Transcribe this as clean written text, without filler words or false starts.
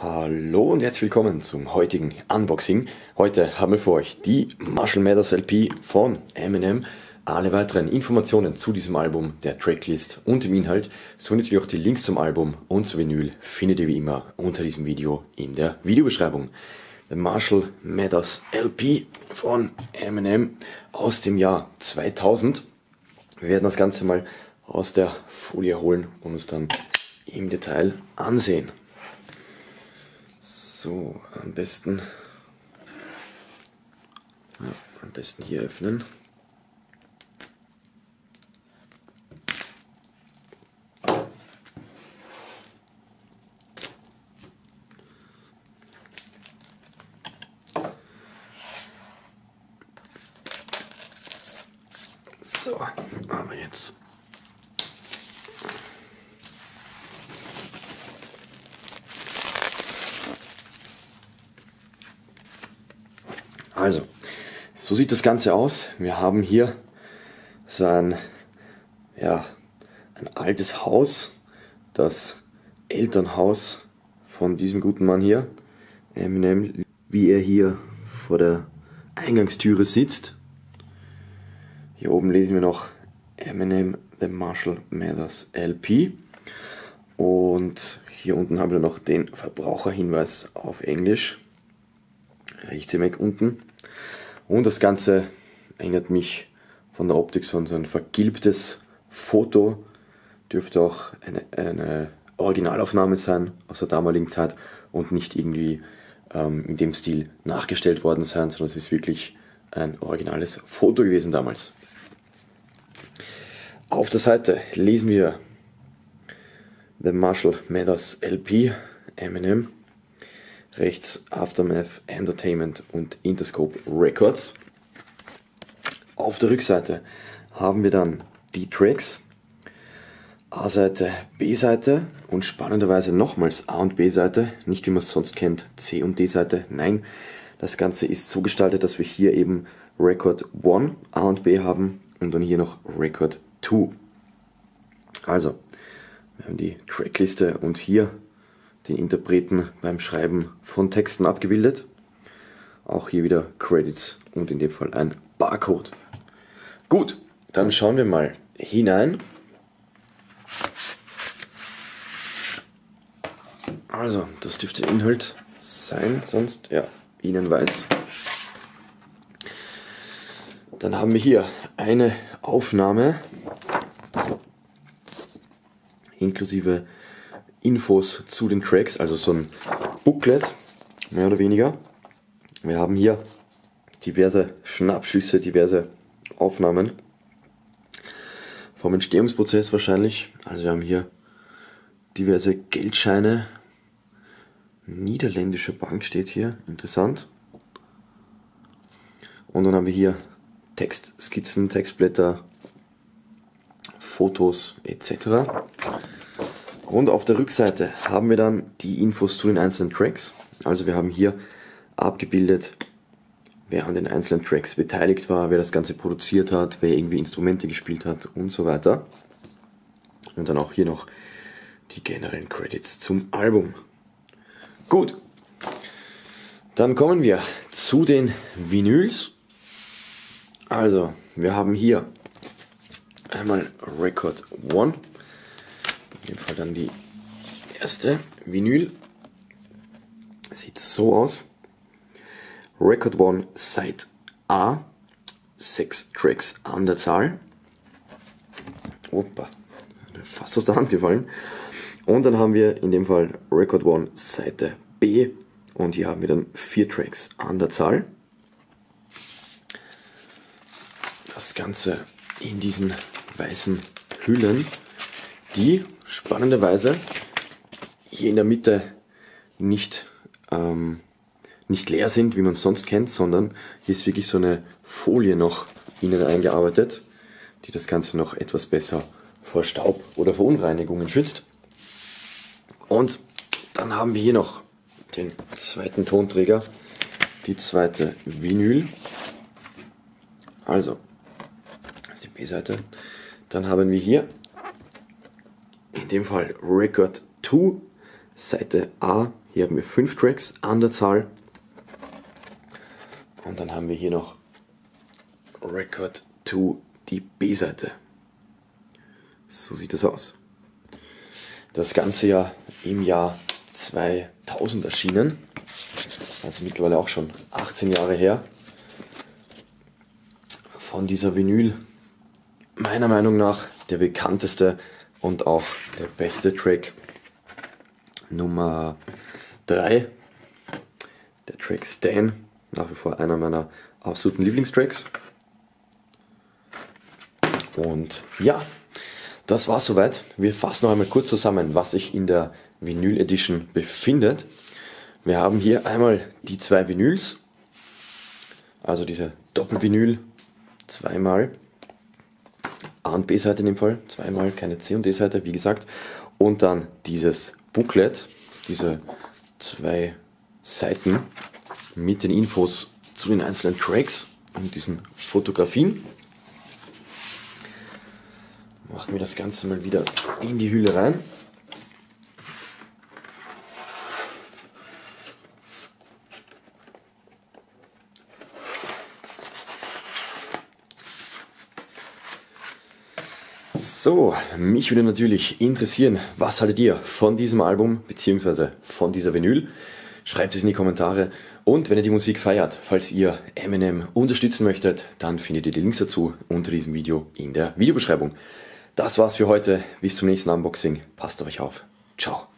Hallo und herzlich willkommen zum heutigen Unboxing. Heute haben wir für euch die Marshall Mathers LP von Eminem. Alle weiteren Informationen zu diesem Album, der Tracklist und dem Inhalt, sowie natürlich auch die Links zum Album und zu Vinyl findet ihr wie immer unter diesem Video in der Videobeschreibung. The Marshall Mathers LP von Eminem aus dem Jahr 2000. Wir werden das Ganze mal aus der Folie holen und uns dann im Detail ansehen. So, am besten hier öffnen. So, aber jetzt also, so sieht das Ganze aus. Wir haben hier so ein altes Haus, das Elternhaus von diesem guten Mann hier, Eminem, wie er hier vor der Eingangstüre sitzt. Hier oben lesen wir noch Eminem, The Marshall Mathers LP. Und hier unten haben wir noch den Verbraucherhinweis auf Englisch. Rechts im Eck unten. Und das Ganze erinnert mich von der Optik so an so ein vergilbtes Foto. Dürfte auch eine Originalaufnahme sein aus der damaligen Zeit und nicht irgendwie in dem Stil nachgestellt worden sein, sondern es ist wirklich ein originales Foto gewesen damals. Auf der Seite lesen wir The Marshall Mathers LP, Eminem. Rechts Aftermath Entertainment und Interscope Records. Auf der Rückseite haben wir dann die Tracks, A-Seite, B-Seite und spannenderweise nochmals A- und B-Seite, nicht wie man es sonst kennt, C- und D-Seite, nein, das Ganze ist so gestaltet, dass wir hier eben Record 1 A und B haben und dann hier noch Record 2. Also, wir haben die Trackliste und hier den Interpreten beim Schreiben von Texten abgebildet. Auch hier wieder Credits und in dem Fall ein Barcode. Gut, dann schauen wir mal hinein. Also, das dürfte der Inhalt sein, sonst ja, Ihnen weiß. Dann haben wir hier eine Aufnahme inklusive Infos zu den Tracks, also so ein Booklet, mehr oder weniger. Wir haben hier diverse Schnappschüsse, diverse Aufnahmen vom Entstehungsprozess wahrscheinlich. Also wir haben hier diverse Geldscheine, niederländische Bank steht hier, interessant. Und dann haben wir hier Textskizzen, Textblätter, Fotos etc. Und auf der Rückseite haben wir dann die Infos zu den einzelnen Tracks. Also wir haben hier abgebildet, wer an den einzelnen Tracks beteiligt war, wer das Ganze produziert hat, wer irgendwie Instrumente gespielt hat und so weiter. Und dann auch hier noch die generellen Credits zum Album. Gut, dann kommen wir zu den Vinyls. Also, wir haben hier einmal Record 1. In dem Fall dann die erste Vinyl. Sieht so aus. Record 1 Side A. 6 Tracks an der Zahl. Opa, fast aus der Hand gefallen. Und dann haben wir in dem Fall Record 1 Seite B. Und hier haben wir dann 4 Tracks an der Zahl. Das Ganze in diesen weißen Hüllen, die spannenderweise hier in der Mitte nicht leer sind, wie man es sonst kennt, sondern hier ist wirklich so eine Folie noch innen eingearbeitet, die das Ganze noch etwas besser vor Staub oder Verunreinigungen schützt. Und dann haben wir hier noch den zweiten Tonträger, die zweite Vinyl. Also, das ist die B-Seite. Dann haben wir hier in dem Fall Record 2 Seite A. Hier haben wir 5 Tracks an der Zahl. Und dann haben wir hier noch Record 2, die B-Seite. So sieht es aus. Das Ganze ja im Jahr 2000 erschienen. Also mittlerweile auch schon 18 Jahre her. Von dieser Vinyl meiner Meinung nach der bekannteste und auch der beste Track Nummer 3. Der Track Stan, nach wie vor einer meiner absoluten Lieblingstracks. Und ja, das war's soweit. Wir fassen noch einmal kurz zusammen, was sich in der Vinyl Edition befindet. Wir haben hier einmal die 2 Vinyls, also diese Doppelvinyl, zweimal A- und B-Seite in dem Fall, zweimal, keine C- und D-Seite, wie gesagt. Und dann dieses Booklet, diese 2 Seiten mit den Infos zu den einzelnen Tracks und diesen Fotografien. Machen wir das Ganze mal wieder in die Hülle rein. So, mich würde natürlich interessieren, was haltet ihr von diesem Album bzw. von dieser Vinyl? Schreibt es in die Kommentare und wenn ihr die Musik feiert, falls ihr Eminem unterstützen möchtet, dann findet ihr die Links dazu unter diesem Video in der Videobeschreibung. Das war's für heute, bis zum nächsten Unboxing, passt auf euch auf, ciao.